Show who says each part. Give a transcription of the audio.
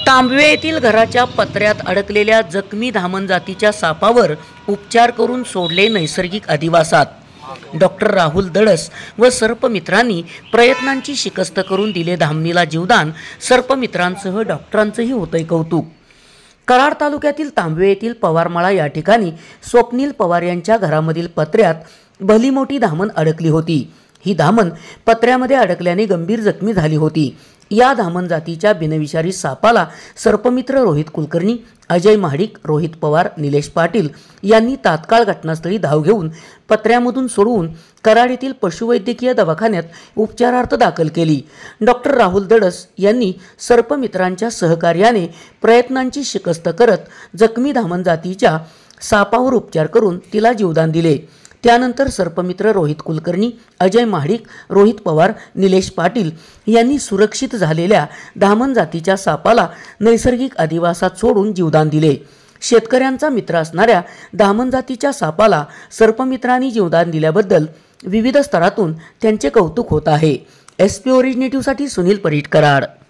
Speaker 1: तांबवे येथील घराच्या पत्र्यात अडकलेल्या जखमी धामण जातीच्या सापावर उपचार करून सोडले नैसर्गिक अधिवासात। डॉक्टर राहुल दडस व सर्पमित्रांनी प्रयत्नांची शिकस्त करून दिले धामणीला जीवदान। सर्पमित्रांसह डॉक्टरांचंही होतंय कौतुक। कराड तालुक्यातील तांबवे येथील पवारमाळा या ठिकाणी स्वप्नील पवार यांच्या घरामधील पत्र्यात भली मोठी धामण अडकली होती। ही धामण पत्र्यामध्ये अडकल्याने गंभीर जखमी झाली होती। या धामण जातीच्या बिनविषारी सापाला सर्पमित्र रोहित कुलकर्णी, अजय महाडिक, रोहित पवार, निलेश पाटील यांनी तात्काळ घटनास्थळी धाव घेऊन पत्र्यामधून सोडवून कराड येथील पशुवैद्यकीय दवाखान्यात उपचारार्थ दाखल केली। डॉक्टर राहुल दडस यांनी सर्पमित्रांच्या सहकार्याने प्रयत्नांची शिकस्त करत जखमी धामण जातीच्या सापावर उपचार करून तिला जीवदान दिले। त्यानंतर सर्पमित्र रोहित कुलकर्णी, अजय महाडिक, रोहित पवार, निलेश पाटील यांनी सुरक्षित झालेल्या धामण जातीच्या सापाला नैसर्गिक अधिवासात सोडून जीवदान दिले। शेतकऱ्यांचा मित्र असणाऱ्या धामण जातीच्या सापाला सर्पमित्रांनी जीवदान दिल्याबद्दल विविध स्तरातून त्यांचे कौतुक होत आहे। SP ओरिजिनेटिव्हसाठी सुनील परीट, कराड।